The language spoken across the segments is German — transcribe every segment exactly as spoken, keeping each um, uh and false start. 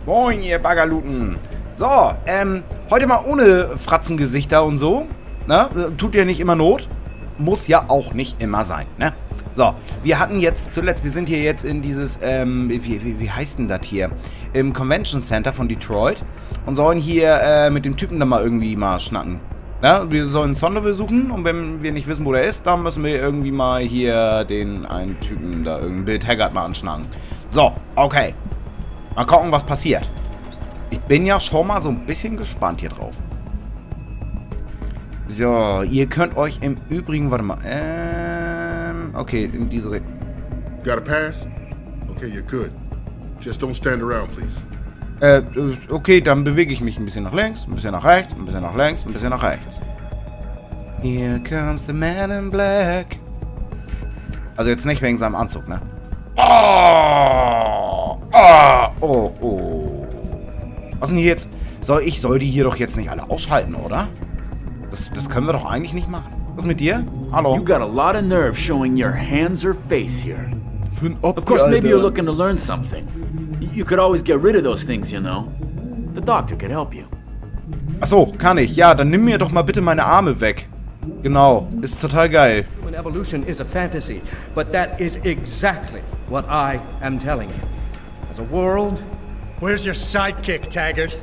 Moin, ihr Baggerluten. So, ähm, heute mal ohne Fratzengesichter und so. Ne? Tut ja nicht immer Not. Muss ja auch nicht immer sein, ne? So, wir hatten jetzt zuletzt, wir sind hier jetzt in dieses, ähm, wie, wie, wie heißt denn das hier? Im Convention Center von Detroit und sollen hier äh, mit dem Typen da mal irgendwie mal schnacken. Ja, wir sollen Sonderville suchen und wenn wir nicht wissen, wo der ist, dann müssen wir irgendwie mal hier den einen Typen da, irgendeinen Bill Taggart mal anschnacken. So, okay. Mal gucken, was passiert. Ich bin ja schon mal so ein bisschen gespannt hier drauf. So, ihr könnt euch im Übrigen, warte mal, ähm, okay, in diese Richtung. Got a pass? Okay, you're good. Just don't stand around, please. Äh, okay, dann bewege ich mich ein bisschen nach links, ein bisschen nach rechts, ein bisschen nach links, ein bisschen nach rechts. Here comes the man in black. Also jetzt nicht wegen seinem Anzug, ne? Oh, oh, oh, oh. Was denn hier jetzt? Soll ich, soll die hier doch jetzt nicht alle ausschalten, oder? Das, das können wir doch eigentlich nicht machen. Was mit dir? Hallo? You got a lot of nerve showing your hands or face here. Für ein Opfer, Of course, maybe Alter. you're looking to learn something. You could always get rid of those things, you know. The doctor could help you. Ach so, kann ich. Ja, dann nimm mir doch mal bitte meine Arme weg. Genau, ist total geil. Human evolution is a fantasy, but that is exactly what I am telling you. As a world... Where's your sidekick, Taggart?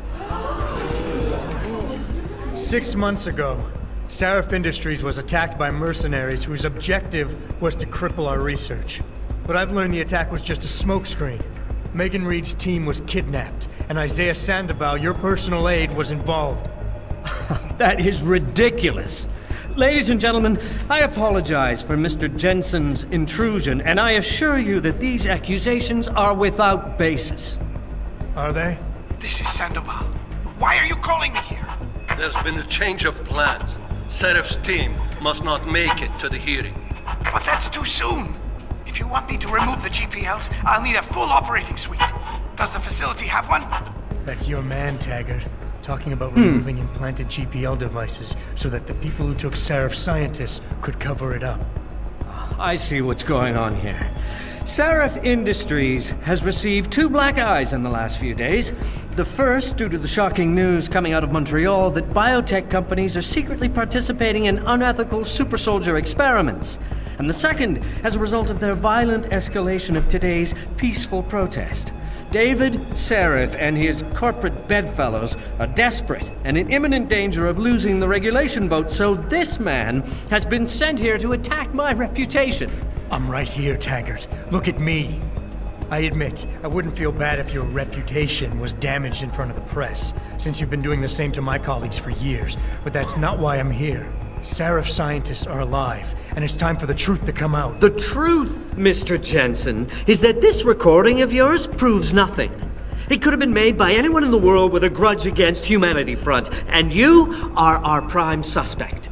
Six months ago, Sarif Industries was attacked by mercenaries whose objective was to cripple our research. But I've learned the attack was just a smokescreen. Megan Reed's team was kidnapped, and Isaiah Sandoval, your personal aide, was involved. That is ridiculous. Ladies and gentlemen, I apologize for Mister Jensen's intrusion, and I assure you that these accusations are without basis. Are they? This is Sandoval. Why are you calling me here? There's been a change of plans. Serif's team must not make it to the hearing. But that's too soon. If you want me to remove the G P Ls, I'll need a full operating suite. Does the facility have one? That's your man, Taggart. Talking about removing implanted G P L devices so that the people who took Sarif scientists could cover it up. I see what's going on here. Sarif Industries has received two black eyes in the last few days. The first, due to the shocking news coming out of Montreal that biotech companies are secretly participating in unethical super soldier experiments. And the second, as a result of their violent escalation of today's peaceful protest. David Sarif and his corporate bedfellows are desperate and in imminent danger of losing the regulation vote, so this man has been sent here to attack my reputation. I'm right here, Taggart. Look at me. I admit, I wouldn't feel bad if your reputation was damaged in front of the press, since you've been doing the same to my colleagues for years, but that's not why I'm here. Sarif scientists are alive, and it's time for the truth to come out. The truth, Mister Jensen, is that this recording of yours proves nothing. It could have been made by anyone in the world with a grudge against Humanity Front, and you are our prime suspect.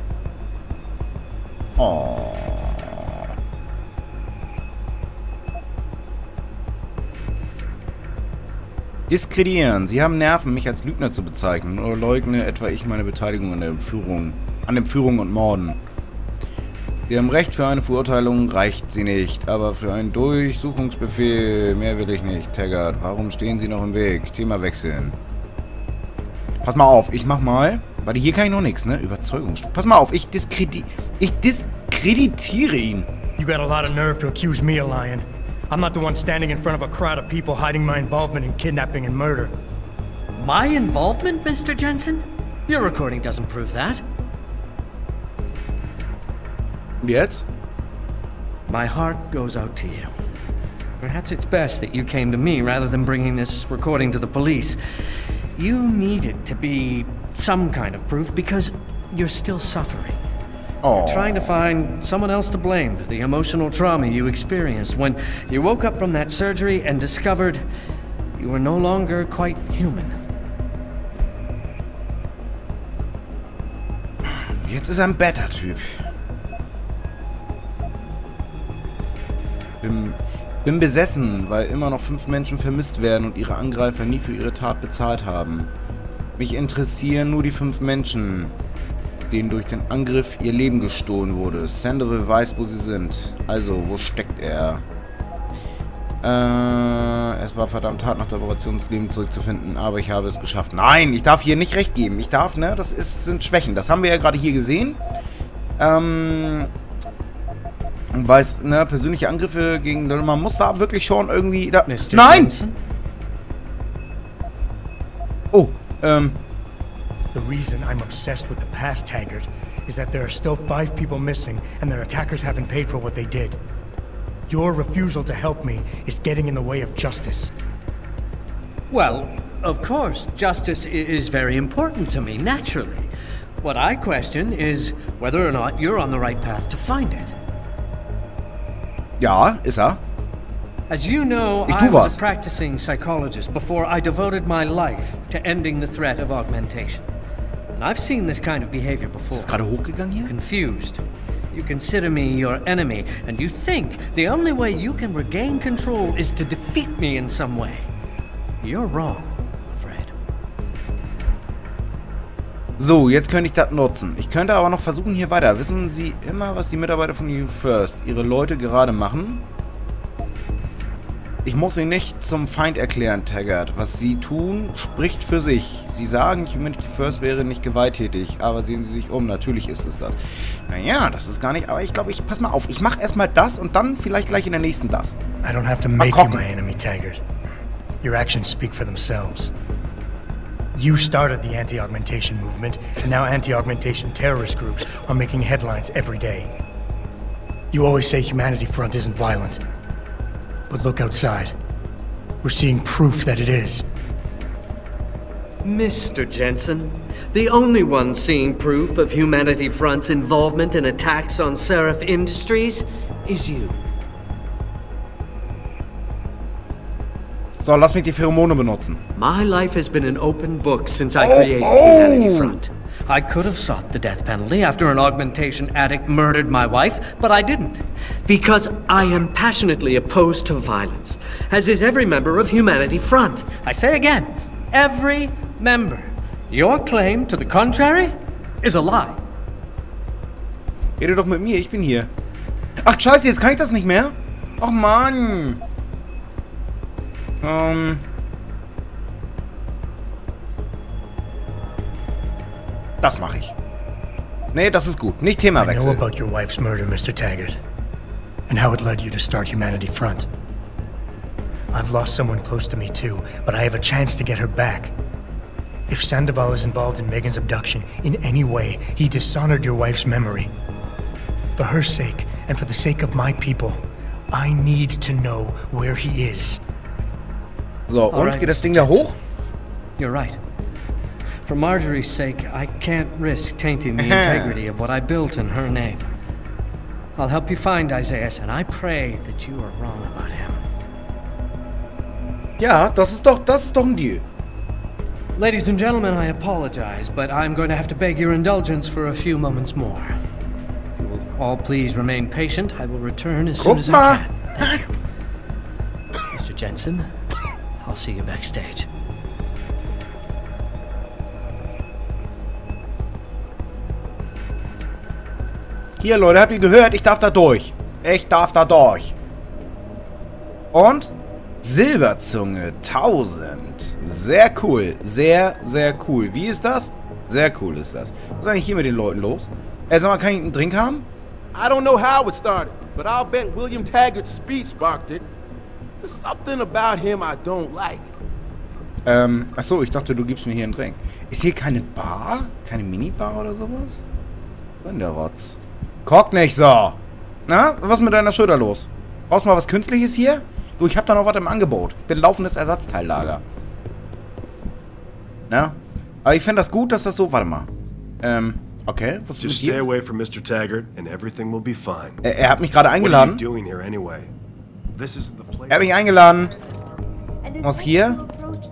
Oh. Diskreditieren. Sie haben Nerven, mich als Lügner zu bezeichnen oder leugne etwa ich meine Beteiligung an der Führung, an den Führungen und Morden. Sie haben Recht, für eine Verurteilung reicht sie nicht, aber für einen Durchsuchungsbefehl mehr will ich nicht. Taggart, warum stehen Sie noch im Weg? Thema wechseln. Pass mal auf, ich mach mal, warte, hier kann ich noch nichts, ne? Überzeugung. Pass mal auf, ich diskredi ich diskreditiere ihn. You got a lot of nerve to accuse me of lying. I'm not the one standing in front of a crowd of people hiding my involvement in kidnapping and murder. My involvement, Mister Jensen? Your recording doesn't prove that. Jetzt? My heart goes out to you. Perhaps it's best that you came to me rather than bringing this recording to the police. You need it to be some kind of proof because you're still suffering. Oh. You're trying to find someone else to blame for the emotional trauma you experienced when you woke up from that surgery and discovered you were no longer quite human. Jetzt ist er ein Beta-Typ. Bin, bin besessen, weil immer noch fünf Menschen vermisst werden und ihre Angreifer nie für ihre Tat bezahlt haben. Mich interessieren nur die fünf Menschen, denen durch den Angriff ihr Leben gestohlen wurde. Sandoval weiß, wo sie sind. Also, wo steckt er? Äh, es war verdammt hart, nach der Operation ins Leben zurückzufinden, aber ich habe es geschafft. Nein, ich darf hier nicht recht geben. Ich darf, ne, das ist, sind Schwächen. Das haben wir ja gerade hier gesehen. Ähm, und weiß, ne, persönliche Angriffe gegen, man muss da wirklich schon irgendwie, da, Mister nein! Jensen? Oh, ähm, The reason I'm obsessed with the past, Taggart, is that there are still five people missing and their attackers haven't paid for what they did. Your refusal to help me is getting in the way of justice. Well, of course, justice i- is very important to me, naturally. What I question is whether or not you're on the right path to find it. ja, ist er. As you know, Ich I tu was was. a practicing psychologist before I devoted my life to ending the threat of augmentation. And I've seen this kind of behavior before. Ist es gerade hochgegangen hier? Confused. You consider me your enemy, and you think the only way you can regain control is to defeat me in some way. You're wrong, I'm afraid. So, jetzt könnte ich das nutzen. Ich könnte aber noch versuchen hier weiter. Wissen Sie immer, was die Mitarbeiter von You First, ihre Leute gerade machen? Ich muss sie nicht zum Feind erklären, Taggart. Was sie tun, spricht für sich. Sie sagen, Humanity First wäre nicht gewalttätig, aber sehen Sie sich um, natürlich ist es das. Naja, das ist gar nicht, aber ich glaube, ich, pass mal auf, ich mache erstmal das und dann vielleicht gleich in der nächsten das. I don't have to make you cocky. my enemy, Taggart. Your actions speak for themselves. You started the anti-augmentation movement, and now anti-augmentation terrorist groups are making headlines every day. You always say Humanity Front isn't violent. But look outside. We're seeing proof that it is. Mister Jensen, the only one seeing proof of Humanity Front's involvement in attacks on Seraph Industries is you. So, lass mich die Pheromone benutzen. My life has been an open book since I Oh, created oh. Humanity Front. I could have sought the death penalty after an augmentation addict murdered my wife, but I didn't. Because I am passionately opposed to violence, as is every member of Humanity Front. I say again, every member. Your claim to the contrary is a lie. Rede doch mit mir, ich bin hier. Ach, scheiße, jetzt kann ich das nicht mehr? Ach, Mann. Ähm... Das mache ich. Nee, das ist gut. Nicht I know Themawechsel. about your wife's murder, Mister Taggart, and how it led you to start Humanity Front. I've lost someone close to me too, but I have a chance to get her back. If Sandoval is involved in Megan's abduction in any way, he dishonored your wife's memory. For her sake, and for the sake of my people, I need to know where he is. So, und Alright, geht das Mister Ding da Jensen. hoch? You're right. For Marjorie's sake, I can't risk tainting the integrity of what I built in her name. I'll help you find Isaias, and I pray that you are wrong about him. Ja, das ist doch, das ist doch ein Deal. Ladies and gentlemen, I apologize, but I'm going to have to beg your indulgence for a few moments more. If you will all please remain patient, I will return as soon Guck as mal. I can. Thank you. Mister Jensen, I'll see you backstage. Hier, Leute, habt ihr gehört? Ich darf da durch. Ich darf da durch. Und? Silberzunge tausend. Sehr cool. Sehr, sehr cool. Wie ist das? Sehr cool ist das. Was ist eigentlich hier mit den Leuten los? Ey, sag mal, kann ich einen Drink haben? I don't know how it started, but I'll bet William Taggart's speech sparked it. There's something about him I don't like. Ähm, achso, ich dachte, du gibst mir hier einen Drink. Ist hier keine Bar? Keine Minibar oder sowas? Was denn der Rotz? Guck nicht so! Na, was ist mit deiner Schulter los? Brauchst du mal was Künstliches hier? Du, ich hab da noch was im Angebot. Ich bin laufendes Ersatzteillager. Na? Aber ich finde das gut, dass das so... Warte mal. Ähm, okay. Was ist mit Just stay dir? away from Mister Taggart and everything will be fine. Er, er hat mich gerade What are you eingeladen. doing here anyway? This is the place. Er hat mich eingeladen. Was hier?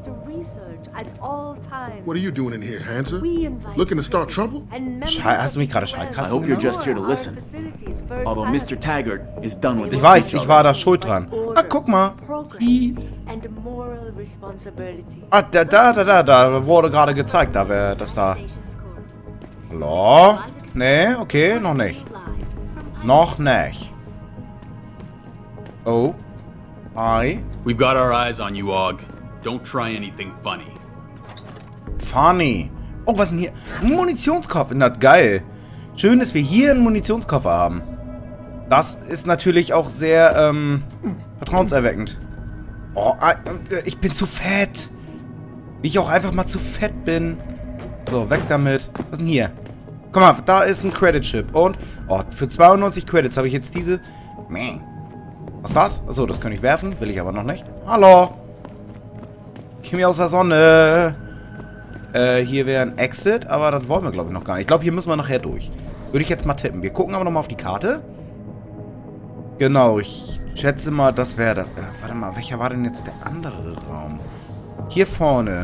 What are you doing in here, Hansa? Looking to start trouble? Schei- hast du mich gerade I Schallkasten hope you're genannt? just here to listen. Although Mister Taggart is done with Ich his weiß, speech ich war da already. schuld dran. Ah, guck mal. Hi. And moral responsibility. Ah, da, da, da, da, da wurde gerade gezeigt, da wäre das da. Hallo? Nee, okay, noch nicht. Noch nicht. Oh. Hi. We've got our eyes on you, Og. Don't try anything funny. Funny. Oh, was denn hier? Ein Munitionskoffer. Na, geil. Schön, dass wir hier einen Munitionskoffer haben. Das ist natürlich auch sehr, ähm, vertrauenserweckend. Oh, ich bin zu fett. Wie ich auch einfach mal zu fett bin. So, weg damit. Was ist denn hier? Guck mal, da ist ein Credit-Chip. Und, oh, für zweiundneunzig Credits habe ich jetzt diese... Was ist das? Achso, das kann ich werfen. Will ich aber noch nicht. Hallo. Geh mir aus der Sonne. Äh, hier wäre ein Exit, aber das wollen wir, glaube ich, noch gar nicht. Ich glaube, hier müssen wir nachher durch. Würde ich jetzt mal tippen. Wir gucken aber nochmal auf die Karte. Genau, ich schätze mal, das wäre das... Äh, warte mal, welcher war denn jetzt der andere Raum? Hier vorne.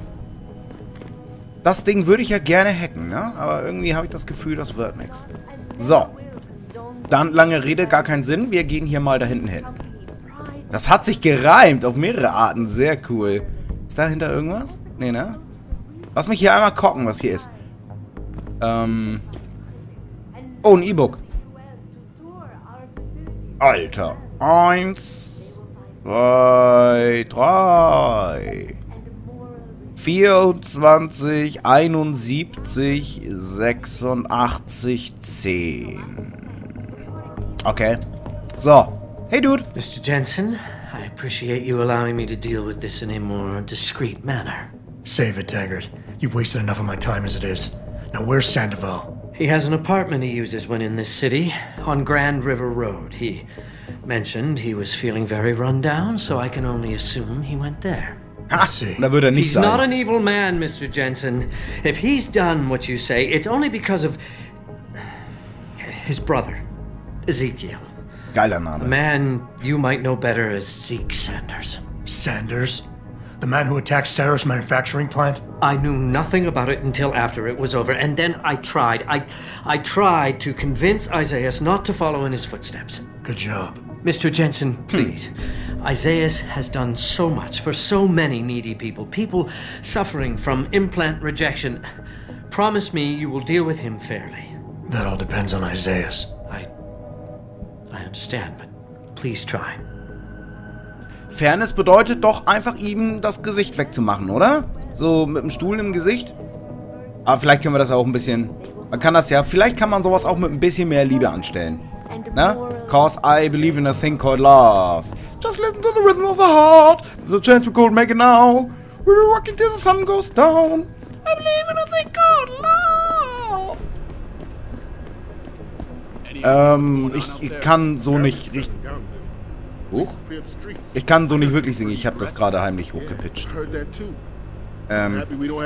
Das Ding würde ich ja gerne hacken, ne? Aber irgendwie habe ich das Gefühl, das wird nichts. So. Dann lange Rede, gar keinen Sinn. Wir gehen hier mal da hinten hin. Das hat sich gereimt auf mehrere Arten. Sehr cool. Ist dahinter irgendwas? Nee, ne? Lass mich hier einmal gucken, was hier ist. Ähm. Oh, ein E-Book. Alter. Eins, zwei, drei. vierundzwanzig, einundsiebzig, sechsundachtzig, zehn. Okay. So. Hey, Dude. Mister Jensen, I appreciate you allowing me to deal with this in a more discreet manner. Save it, Taggart. You've wasted enough of my time as it is. Now, where's Sandoval? He has an apartment he uses when in this city, on Grand River Road. He mentioned he was feeling very run down, so I can only assume he went there. Ha, da würde er nicht He's sein. not an evil man, Mister Jensen. If he's done what you say, it's only because of his brother, Ezekiel. Geiler Name. A man you might know better as Zeke Sanders. Sanders? The man who attacked Sarah's manufacturing plant? I knew nothing about it until after it was over, and then I tried. I, I tried to convince Isaiah not to follow in his footsteps. Good job. Mister Jensen, please. Isaiah has done so much for so many needy people. People suffering from implant rejection. Promise me you will deal with him fairly. That all depends on Isaiah. I... I understand, but please try. Fairness bedeutet doch einfach ihm das Gesicht wegzumachen, oder? So mit dem Stuhl im Gesicht. Aber vielleicht können wir das auch ein bisschen... Man kann das ja... Vielleicht kann man sowas auch mit ein bisschen mehr Liebe anstellen. Na? Cause I believe in a thing called love. Just listen to the rhythm of the heart. There's a chance we could make it now. We're rocking till the sun goes down. I believe in a thing called love. Ähm, ich kann so nicht richtig... Huch. Ich kann so nicht wirklich singen. Ich habe das gerade heimlich hochgepitcht. Ähm.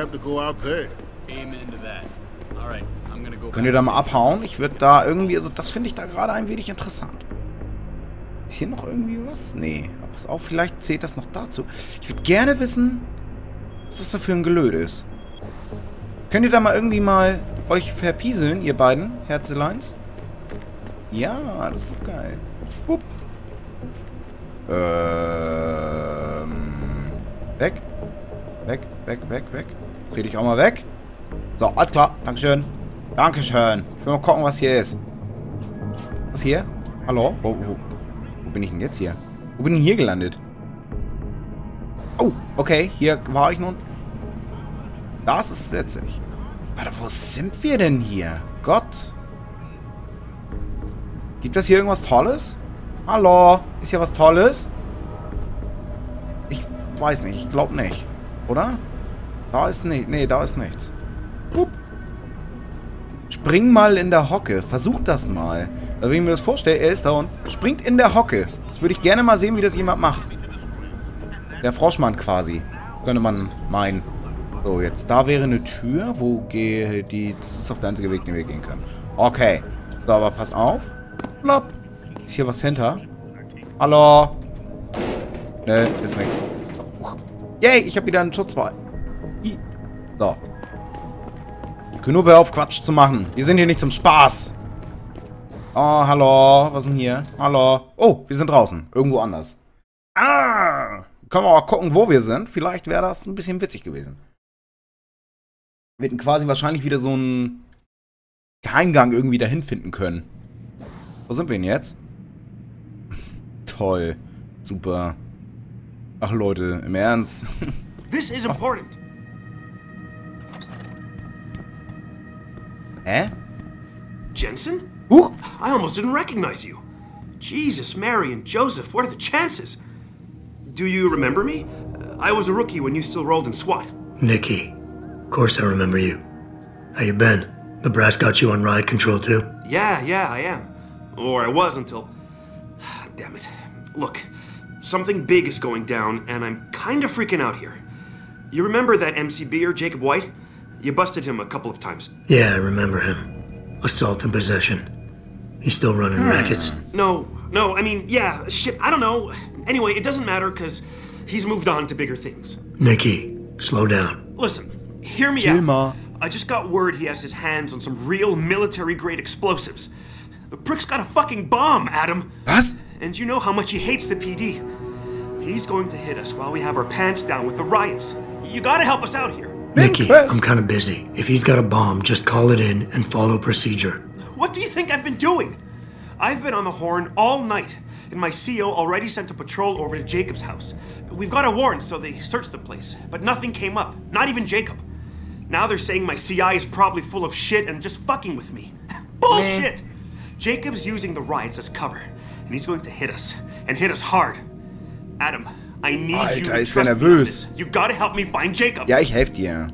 Könnt ihr da mal abhauen? Ich würde da irgendwie... Also das finde ich da gerade ein wenig interessant. Ist hier noch irgendwie was? Nee. Aber pass auf, vielleicht zählt das noch dazu. Ich würde gerne wissen, was das da für ein Gelöde ist. Könnt ihr da mal irgendwie mal euch verpieseln, ihr beiden Herzeleins? Ja, das ist doch geil. Hup. Ähm. Weg. Weg, weg, weg, weg. Dreh dich auch mal weg. So, alles klar. Dankeschön. Dankeschön. Ich will mal gucken, was hier ist. Was hier? Hallo? Wo, wo, wo bin ich denn jetzt hier? Wo bin ich denn hier gelandet? Oh, okay. Hier war ich nun. Das ist witzig. Warte, wo sind wir denn hier? Gott. Gibt das hier irgendwas Tolles? Hallo? Ist hier was Tolles? Ich weiß nicht. Ich glaube nicht. Oder? Da ist nicht. Nee, da ist nichts. Hup. Spring mal in der Hocke. Versuch das mal. Also, wenn ich mir das vorstelle, er ist da und springt in der Hocke. Das würde ich gerne mal sehen, wie das jemand macht. Der Froschmann quasi. Könnte man meinen. So, jetzt da wäre eine Tür. Wo gehe die... Das ist doch der einzige Weg, den wir gehen können. Okay. So, aber pass auf. Plopp. Ist hier was hinter? Hallo? Ne, ist nichts. Yay, ich habe wieder einen Schutzwall. So. Genug auf Quatsch zu machen. Wir sind hier nicht zum Spaß. Oh, hallo. Was ist denn hier? Hallo. Oh, wir sind draußen. Irgendwo anders. Ah! Können wir mal gucken, wo wir sind. Vielleicht wäre das ein bisschen witzig gewesen. Wir hätten quasi wahrscheinlich wieder so einen Geheimgang irgendwie dahin finden können. Wo sind wir denn jetzt? Toll. Super. Ach Leute, im Ernst. This is important. Hä? Jensen? Huh? I almost didn't recognize you. Jesus, Mary, and Joseph, what are the chances? Do you remember me? I was a rookie when you still rolled in SWAT. Nikki. Of course I remember you. How you been? The brass got you on ride control too? Yeah, yeah, I am. Or I was until... Damn it. Look, something big is going down, and I'm kind of freaking out here. You remember that M C B-er, Jacob White? You busted him a couple of times. Yeah, I remember him. Assault and possession. He's still running hmm. rackets. No, no, I mean, yeah, shit, I don't know. Anyway, it doesn't matter, because he's moved on to bigger things. Nikki, slow down. Listen, hear me Chill out. Ma. I just got word he has his hands on some real military-grade explosives. The prick's got a fucking bomb, Adam. Was? And you know how much he hates the P D. He's going to hit us while we have our pants down with the riots. You gotta help us out here. Nikki, I'm kind of busy. If he's got a bomb, just call it in and follow procedure. What do you think I've been doing? I've been on the horn all night, and my C O already sent a patrol over to Jacob's house. We've got a warrant, so they searched the place, but nothing came up, not even Jacob. Now they're saying my C I is probably full of shit and just fucking with me. Bullshit! Jacob's using the riots as cover, and he's going to hit us, and hit us hard. Adam, I need Alter, you to ist der trust me on nervös. this. You gotta help me find Jacob. Ja, ich helfe dir.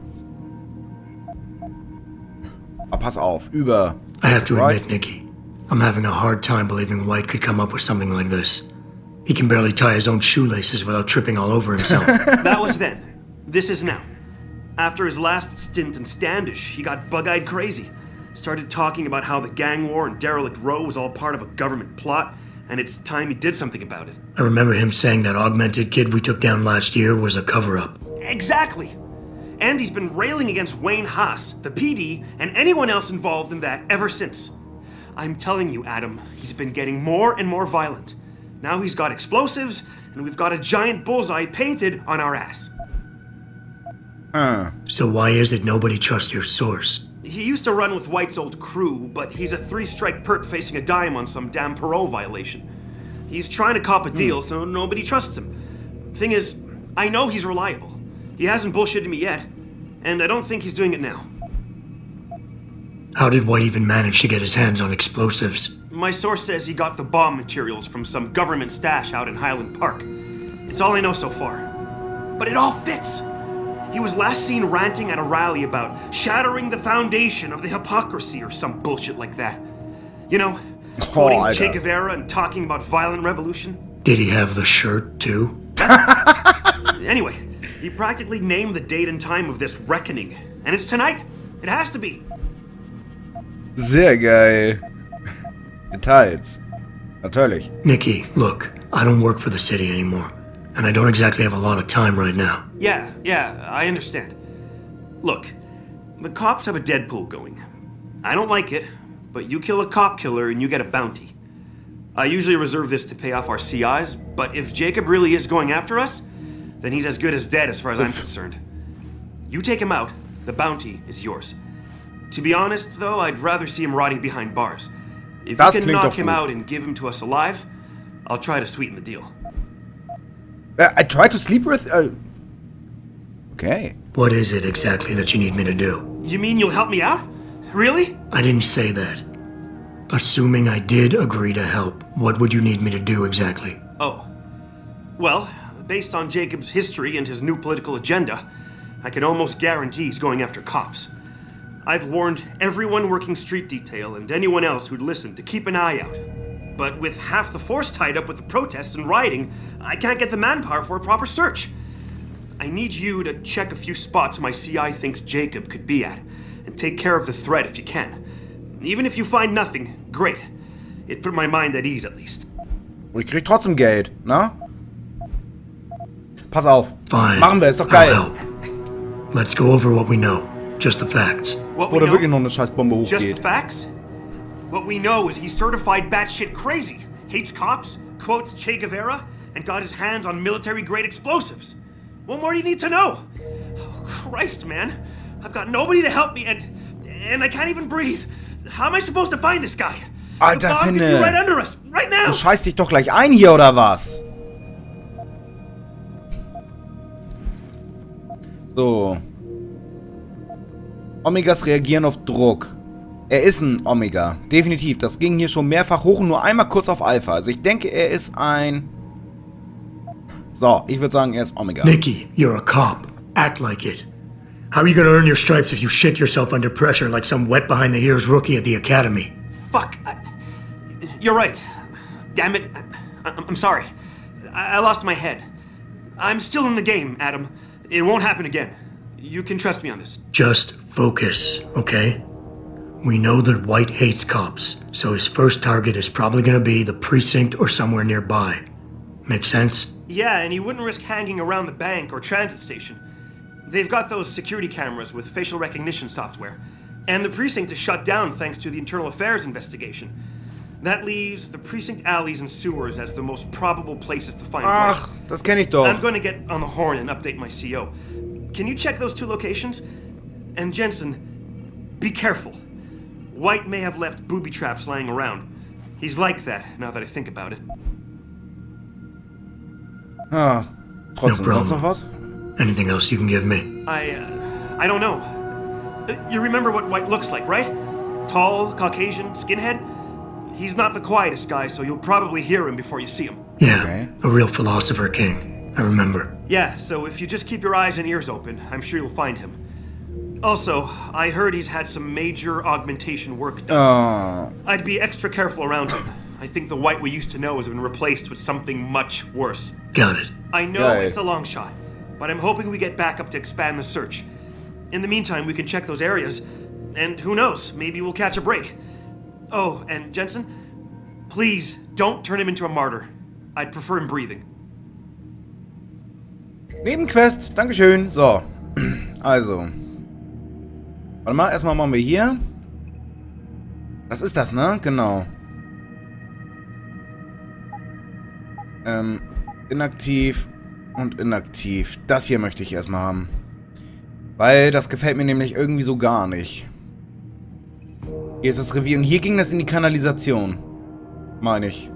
Aber pass auf, über... I have to right? admit, Nikki, I'm having a hard time believing White could come up with something like this. He can barely tie his own shoelaces without tripping all over himself. That was then. This is now. After his last stint in Standish, he got bug-eyed crazy. Started talking about how the gang war in Derelict Row was all part of a government plot, and it's time he did something about it. I remember him saying that augmented kid we took down last year was a cover-up. Exactly. And he's been railing against Wayne Haas, the P D, and anyone else involved in that ever since. I'm telling you, Adam, he's been getting more and more violent. Now he's got explosives, and we've got a giant bullseye painted on our ass. Huh. So why is it nobody trusts your source? He used to run with White's old crew, but he's a three-strike pert facing a dime on some damn parole violation. He's trying to cop a deal, mm. so nobody trusts him. Thing is, I know he's reliable. He hasn't bullshitted me yet, and I don't think he's doing it now. How did White even manage to get his hands on explosives? My source says he got the bomb materials from some government stash out in Highland Park. It's all I know so far. But it all fits! He was last seen ranting at a rally about shattering the foundation of the hypocrisy or some bullshit like that. You know, quoting oh, Che Guevara and talking about violent revolution. Did he have the shirt, too? Anyway, he practically named the date and time of this reckoning. And it's tonight. It has to be. Sehr geil. Details. Natürlich. Nikki, look, I don't work for the city anymore. And I don't exactly have a lot of time right now. Yeah, yeah, I understand. Look, the cops have a Deadpool going. I don't like it, but you kill a cop killer and you get a bounty. I usually reserve this to pay off our C Is, but if Jacob really is going after us, then he's as good as dead as far as I'm concerned. You take him out, the bounty is yours. To be honest, though, I'd rather see him rotting behind bars. If you can knock him out and give him to us alive, I'll try to sweeten the deal. Uh, I try to sleep with... Uh... Okay. What is it exactly that you need me to do? You mean you'll help me out? Really? I didn't say that. Assuming I did agree to help, what would you need me to do exactly? Oh. Well, based on Jacob's history and his new political agenda, I can almost guarantee he's going after cops. I've warned everyone working street detail and anyone else who'd listen to keep an eye out. But with half the force tied up with the protests and rioting, I can't get the manpower for a proper search. I need you to check a few spots my C I thinks Jacob could be at, and take care of the threat if you can. Even if you find nothing, great. It put my mind at ease at least. Und ich krieg trotzdem Geld, ne? Pass auf. Fine. Machen wir, ist doch geil. I'll help. Let's go over what we know. Just the facts. What we Oder know? wirklich noch eine scheiß Bombe hochgeht. Just the facts? What we know is he's certified batshit crazy, hates cops, quotes Che Guevara, and got his hands on military-grade explosives. What more do you need to know? Oh, Christ, man. I've got nobody to help me, and and I can't even breathe. How am I supposed to find this guy? Alter, the bomb could be Finne. right under us, right now. Du scheißt dich doch gleich ein hier, oder was? So. Omegas reagieren auf Druck. Er ist ein Omega. Definitiv. Das ging hier schon mehrfach hoch und nur einmal kurz auf Alpha. Also ich denke, er ist ein... So, ich würde sagen, er ist Omega. Nikki, you're a cop. Act like it. How are you gonna earn your stripes if you shit yourself under pressure like some wet behind the ears rookie at the academy? Fuck. I, you're right. Damn it. I, I'm sorry. I, I lost my head. I'm still in the game, Adam. It won't happen again. You can trust me on this. Just focus, okay? We know that White hates cops, so his first target is probably gonna be the precinct or somewhere nearby. Make sense? Yeah, and he wouldn't risk hanging around the bank or transit station. They've got those security cameras with facial recognition software. And the precinct is shut down thanks to the internal affairs investigation. That leaves the precinct alleys and sewers as the most probable places to find White. Ach, das kenne ich doch. I'm going to get on the horn and update my C O. Can you check those two locations? And Jensen, be careful. White may have left booby traps lying around. He's like that, now that I think about it. Ah, trotzdem, no sonst noch was? Anything else you can give me? I, uh, I don't know. Uh, you remember what White looks like, right? Tall, Caucasian, skinhead? He's not the quietest guy, so you'll probably hear him before you see him. Yeah, okay. A real philosopher king. I remember. Yeah, so if you just keep your eyes and ears open, I'm sure you'll find him. Also, I heard he's had some major augmentation work done. Oh. I'd be extra careful around him. I think the White we used to know has been replaced with something much worse. Got it. I know Got it. It's a long shot, but I'm hoping we get backup to expand the search. In the meantime, we can check those areas, and who knows, maybe we'll catch a break. Oh, and Jensen, please don't turn him into a martyr. I'd prefer him breathing. Nebenquest, dankeschön. So, also. Warte mal, erstmal machen wir hier. Das ist das, ne? Genau. Ähm, inaktiv und inaktiv. Das hier möchte ich erstmal haben. Weil das gefällt mir nämlich irgendwie so gar nicht. Hier ist das Revier und hier ging das in die Kanalisation. Meine ich.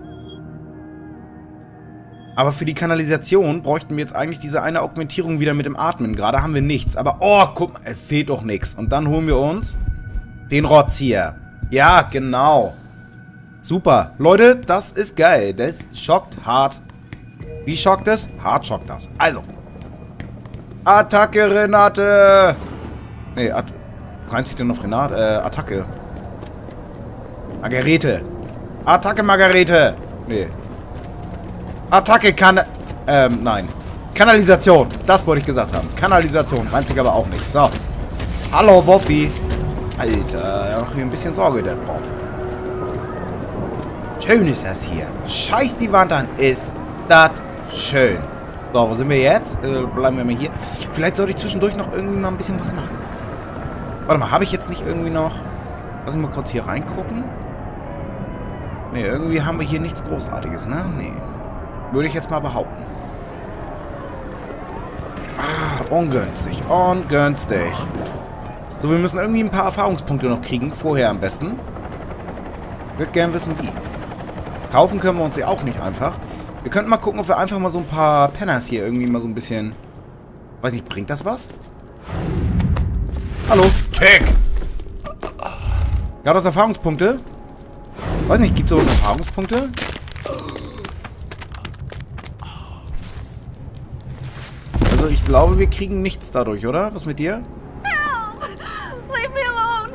Aber für die Kanalisation bräuchten wir jetzt eigentlich diese eine Augmentierung wieder mit dem Atmen. Gerade haben wir nichts. Aber, oh, guck mal, es fehlt doch nichts. Und dann holen wir uns den Rotz hier. Ja, genau. Super. Leute, das ist geil. Das schockt hart. Wie schockt es? Hart schockt das. Also. Attacke, Renate. Nee, At reimt sich denn auf Renate? Äh, Attacke. Margarete. Attacke, Margarete. Nee. Attacke, kann... Ähm, nein. Kanalisation. Das wollte ich gesagt haben. Kanalisation. Meint sich aber auch nicht. So. Hallo, Woffi. Alter, er macht mir ein bisschen Sorge, der Bob. Schön ist das hier. Scheiß die Wand an. Ist das schön. So, wo sind wir jetzt? Äh, bleiben wir mal hier. Vielleicht sollte ich zwischendurch noch irgendwie mal ein bisschen was machen. Warte mal, habe ich jetzt nicht irgendwie noch... Lass mich mal kurz hier reingucken. Ne, irgendwie haben wir hier nichts Großartiges, ne? Nee. Würde ich jetzt mal behaupten. Ah, ungünstig. Ungünstig. So, wir müssen irgendwie ein paar Erfahrungspunkte noch kriegen. Vorher am besten. Ich würde gerne wissen, wie. Kaufen können wir uns ja auch nicht einfach. Wir könnten mal gucken, ob wir einfach mal so ein paar Penners hier irgendwie mal so ein bisschen... Weiß nicht, bringt das was? Hallo? Tick! Gab es Erfahrungspunkte? Weiß nicht, gibt es sowas Erfahrungspunkte? Also ich glaube, wir kriegen nichts dadurch, oder? Was mit dir? Help! Leave me alone!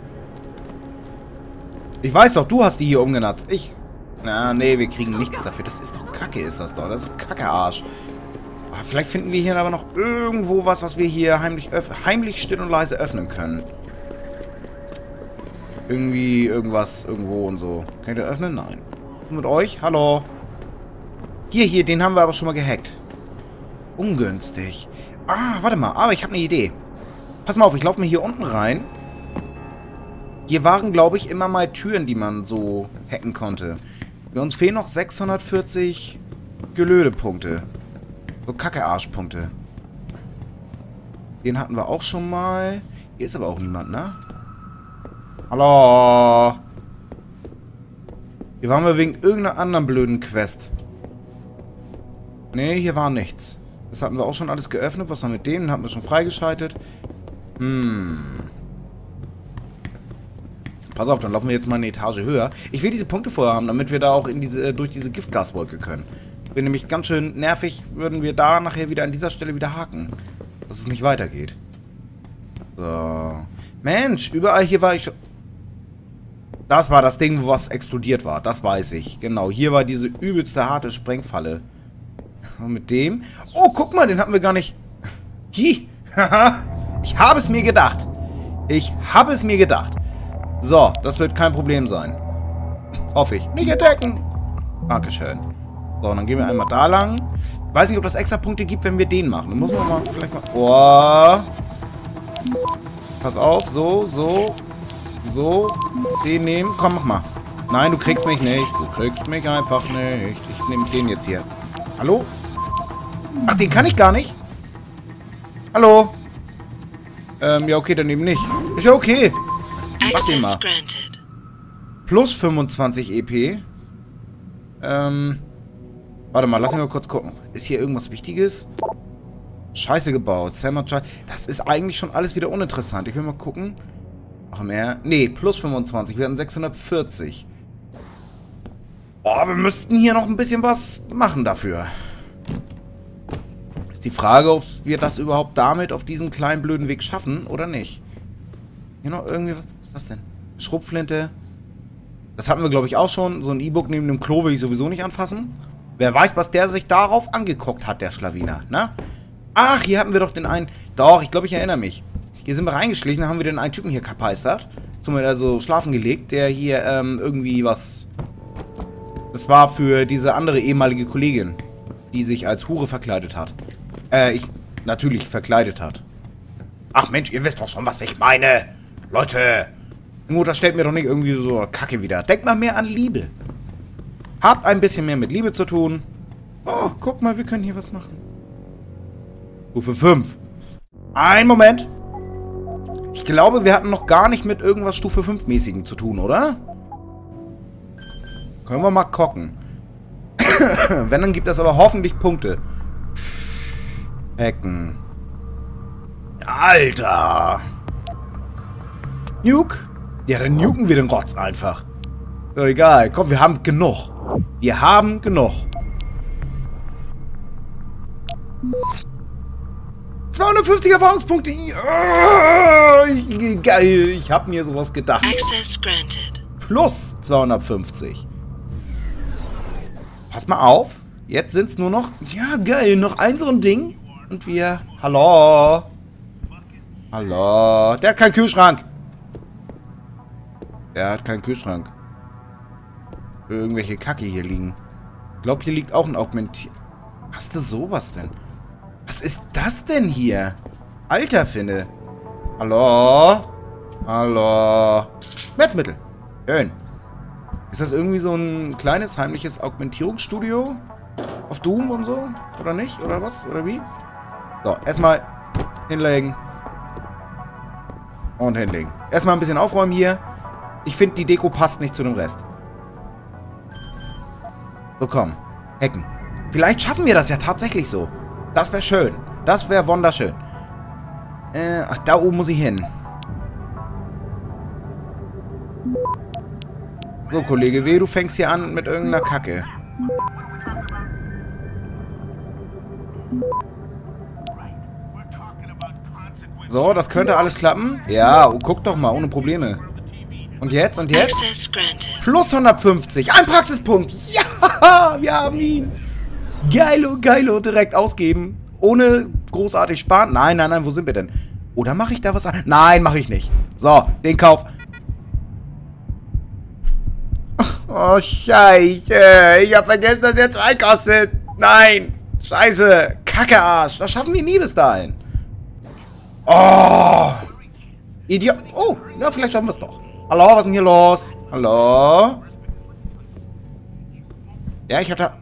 Ich weiß doch, du hast die hier umgenatzt. Ich... Na, nee, wir kriegen nichts dafür. Das ist doch Kacke, ist das doch. Das ist Kacke-Arsch. Ah, vielleicht finden wir hier aber noch irgendwo was, was wir hier heimlich, heimlich still und leise öffnen können. Irgendwie irgendwas irgendwo und so. Kann ich das öffnen? Nein. Und mit euch? Hallo? Hier, hier, den haben wir aber schon mal gehackt. Ungünstig. Ah, warte mal. Aber ich habe eine Idee. Pass mal auf, ich laufe mal hier unten rein. Hier waren, glaube ich, immer mal Türen, die man so hacken konnte. Uns fehlen noch sechshundertvierzig Gelödepunkte. So Kacke-Arschpunkte. Den hatten wir auch schon mal. Hier ist aber auch niemand, ne? Hallo? Hier waren wir wegen irgendeiner anderen blöden Quest. Ne, hier war nichts. Das hatten wir auch schon alles geöffnet. Was war mit denen? Haben wir schon freigeschaltet. Hm. Pass auf, dann laufen wir jetzt mal eine Etage höher. Ich will diese Punkte vorher haben, damit wir da auch in diese, durch diese Giftgaswolke können. Wäre nämlich ganz schön nervig, würden wir da nachher wieder an dieser Stelle wieder haken. Dass es nicht weitergeht. So. Mensch, überall hier war ich schon... Das war das Ding, wo was explodiert war. Das weiß ich. Genau, hier war diese übelste harte Sprengfalle. Und mit dem... Oh, guck mal, den hatten wir gar nicht... Ich habe es mir gedacht. Ich habe es mir gedacht. So, das wird kein Problem sein. Hoffe ich. Nicht entdecken. Dankeschön. So, dann gehen wir einmal da lang. Ich weiß nicht, ob das extra Punkte gibt, wenn wir den machen. Dann muss man mal vielleicht mal... Oh. Pass auf. So, so. So. Den nehmen. Komm, mach mal. Nein, du kriegst mich nicht. Du kriegst mich einfach nicht. Ich nehme den jetzt hier. Hallo? Ach, den kann ich gar nicht. Hallo? Ähm, ja, okay, dann eben nicht. Ist ja okay. Mach den mal. Plus fünfundzwanzig E P. Ähm... Warte mal, lass mich mal kurz gucken. Ist hier irgendwas Wichtiges? Scheiße gebaut. Das ist eigentlich schon alles wieder uninteressant. Ich will mal gucken. Noch mehr. Nee, plus fünfundzwanzig. Wir hatten sechshundertvierzig. Oh, wir müssten hier noch ein bisschen was machen dafür. Ist die Frage, ob wir das überhaupt damit auf diesem kleinen blöden Weg schaffen oder nicht. Hier noch irgendwie... Was ist das denn? Schrotflinte. Das hatten wir, glaube ich, auch schon. So ein E-Book neben dem Klo will ich sowieso nicht anfassen. Wer weiß, was der sich darauf angeguckt hat, der Schlawiner, ne? Ach, hier hatten wir doch den einen... Doch, ich glaube, ich erinnere mich. Hier sind wir reingeschlichen, dann haben wir den einen Typen hier kapeistert. Zum also schlafen gelegt, der hier ähm, irgendwie was... Das war für diese andere ehemalige Kollegin, die sich als Hure verkleidet hat. Äh, ich... Natürlich verkleidet hat. Ach Mensch, ihr wisst doch schon, was ich meine. Leute. Nur, das stellt mir doch nicht irgendwie so Kacke wieder. Denkt mal mehr an Liebe. Habt ein bisschen mehr mit Liebe zu tun. Oh, guck mal, wir können hier was machen. Stufe fünf. Ein Moment. Ich glaube, wir hatten noch gar nicht mit irgendwas Stufe fünf-mäßigem zu tun, oder? Können wir mal gucken. Wenn, dann gibt das aber hoffentlich Punkte. Hacken. Alter. Nuke? Ja, dann nuken wir den Rotz einfach. So, egal. Komm, wir haben genug. Wir haben genug. zweihundertfünfzig Erfahrungspunkte. Oh, geil. Ich habe mir sowas gedacht. Access granted. Plus zweihundertfünfzig. Pass mal auf. Jetzt sind es nur noch... Ja, geil. Noch ein so ein Ding. Und wir... Hallo. Hallo. Der hat keinen Kühlschrank. Der hat keinen Kühlschrank. Irgendwelche Kacke hier liegen. Ich glaube, hier liegt auch ein Augmentier... Hast du sowas denn? Was ist das denn hier? Alter Finne. Hallo? Hallo? Schmerzmittel. Schön. Ist das irgendwie so ein kleines, heimliches Augmentierungsstudio? Auf Doom und so? Oder nicht? Oder was? Oder wie? So, erstmal hinlegen. Und hinlegen. Erstmal ein bisschen aufräumen hier. Ich finde, die Deko passt nicht zu dem Rest. So, komm. Hacken. Vielleicht schaffen wir das ja tatsächlich so. Das wäre schön. Das wäre wunderschön. Äh, ach, da oben muss ich hin. So, Kollege W., du fängst hier an mit irgendeiner Kacke. So, das könnte alles klappen. Ja, oh, guck doch mal, ohne Probleme. Und jetzt? Und jetzt? Plus hundertfünfzig. Ein Praxispunkt. Ja, wir haben ihn. Geilo, geilo. Direkt ausgeben. Ohne großartig sparen. Nein, nein, nein. Wo sind wir denn? Oder mache ich da was an? Nein, mache ich nicht. So, den Kauf. Oh, Scheiße. Ich habe vergessen, dass der zwei kostet. Nein. Scheiße. Kackearsch. Das schaffen wir nie bis dahin. Oh. Idiot. Oh, na, vielleicht schaffen wir es doch. Hallo, was ist denn hier los? Hallo? Ja, ich hatte...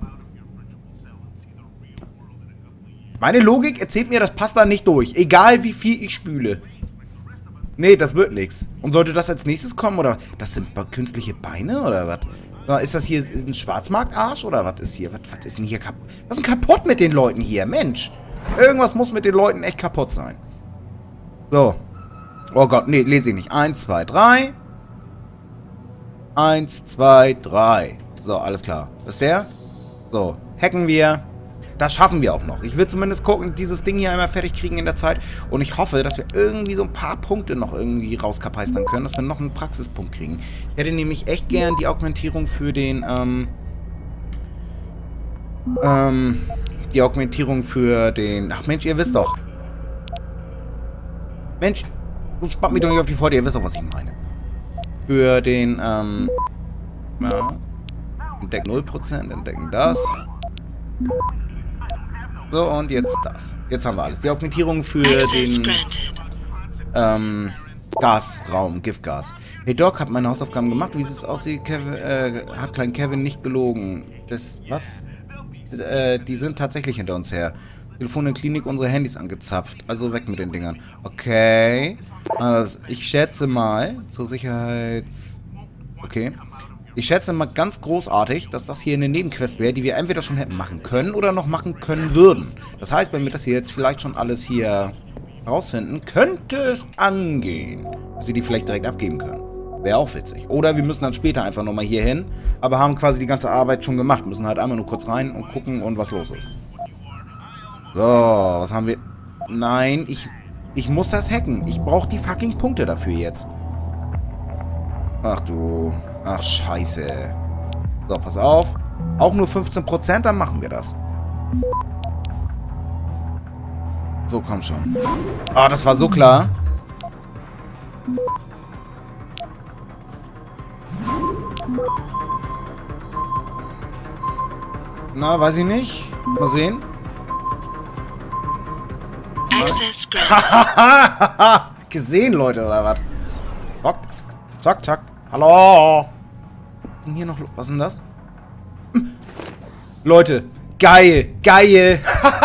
Meine Logik erzählt mir, das passt da nicht durch. Egal, wie viel ich spüle. Nee, das wird nichts. Und sollte das als nächstes kommen, oder... Das sind künstliche Beine, oder was? Ist das hier ist ein Schwarzmarktarsch, oder was ist hier? Was, was ist denn hier kaputt? Was ist denn kaputt mit den Leuten hier? Mensch! Irgendwas muss mit den Leuten echt kaputt sein. So. Oh Gott, nee, lese ich nicht. Eins, zwei, drei. Eins, zwei, drei. So, alles klar. Ist der? So, hacken wir. Das schaffen wir auch noch. Ich will zumindest gucken, dieses Ding hier einmal fertig kriegen in der Zeit. Und ich hoffe, dass wir irgendwie so ein paar Punkte noch irgendwie rauskapeistern können, dass wir noch einen Praxispunkt kriegen. Ich hätte nämlich echt gern die Augmentierung für den, ähm... Ähm... Die Augmentierung für den... Ach Mensch, ihr wisst doch. Mensch, du spannt mich doch nicht auf die Freude, ihr wisst doch, was ich meine. Für den, ähm... Ja... Entdecken null Prozent, entdecken das... So, und jetzt das. Jetzt haben wir alles. Die Augmentierung für den ähm, Gasraum, Giftgas. Hey Doc, hab meine Hausaufgaben gemacht. Wie es aussieht, Kevin, äh, hat Klein Kevin nicht gelogen. Das, was? Äh, die sind tatsächlich hinter uns her. Telefon in der Klinik, unsere Handys angezapft. Also weg mit den Dingern. Okay. Also, ich schätze mal, zur Sicherheit... Okay. Ich schätze mal ganz großartig, dass das hier eine Nebenquest wäre, die wir entweder schon hätten machen können oder noch machen können würden. Das heißt, wenn wir das hier jetzt vielleicht schon alles hier rausfinden, könnte es angehen, dass wir die vielleicht direkt abgeben können. Wäre auch witzig. Oder wir müssen dann später einfach nochmal hier hin, aber haben quasi die ganze Arbeit schon gemacht. Müssen halt einmal nur kurz rein und gucken und was los ist. So, was haben wir... Nein, ich, ich muss das hacken. Ich brauche die fucking Punkte dafür jetzt. Ach du... Ach, scheiße. So, pass auf. Auch nur fünfzehn Prozent, dann machen wir das. So, komm schon. Ah, das war so klar. Na, weiß ich nicht. Mal sehen. Access granted. Gesehen, Leute, oder was? Zack, zack, zack. Hallo. Was ist denn hier noch? Was ist denn das? Hm. Leute, geil, geil.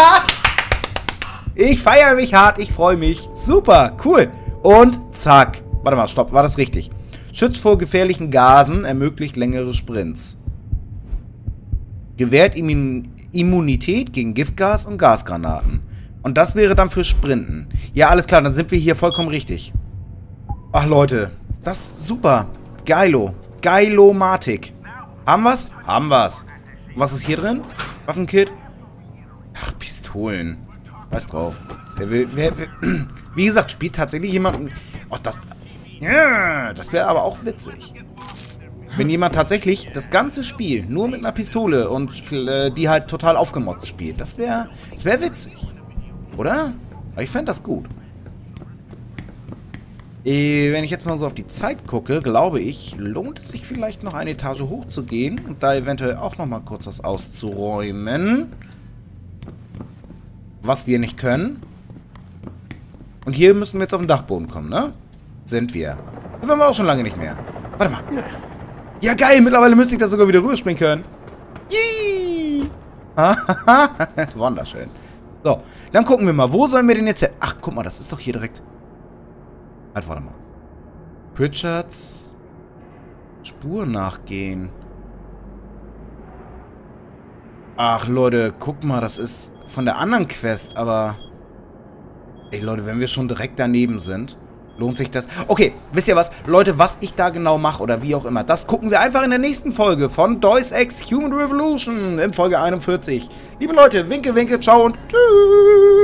Ich feiere mich hart, ich freue mich. Super, cool. Und zack. Warte mal, stopp, war das richtig? Schützt vor gefährlichen Gasen, ermöglicht längere Sprints. Gewährt Immun Immunität gegen Giftgas und Gasgranaten. Und das wäre dann für Sprinten. Ja, alles klar, dann sind wir hier vollkommen richtig. Ach, Leute, das ist super. Geilo. Geilomatik. Haben wir's? Haben wir's. Was ist hier drin? Waffenkit? Ach, Pistolen. Weiß drauf. Wer will, wer, wer, wie gesagt, spielt tatsächlich jemand... Oh, das... Ja, das wäre aber auch witzig. Wenn jemand tatsächlich das ganze Spiel nur mit einer Pistole und äh, die halt total aufgemotzt spielt. Das wäre... Das wäre witzig. Oder? Aber ich fände das gut. Äh, wenn ich jetzt mal so auf die Zeit gucke, glaube ich, lohnt es sich vielleicht noch eine Etage hoch zu gehen und da eventuell auch noch mal kurz was auszuräumen. Was wir nicht können. Und hier müssen wir jetzt auf den Dachboden kommen, ne? Sind wir. Das waren wir auch schon lange nicht mehr. Warte mal. Ja, geil, mittlerweile müsste ich da sogar wieder rüberspringen können. Yee! Wunderschön. So, dann gucken wir mal, wo sollen wir denn jetzt her? Ach, guck mal, das ist doch hier direkt... Halt, warte mal. Pritchards Spur nachgehen. Ach, Leute, guck mal, das ist von der anderen Quest, aber... Ey, Leute, wenn wir schon direkt daneben sind, lohnt sich das... Okay, wisst ihr was? Leute, was ich da genau mache oder wie auch immer, das gucken wir einfach in der nächsten Folge von Deus Ex Human Revolution in Folge einundvierzig. Liebe Leute, winke, winke, ciao und tschüss!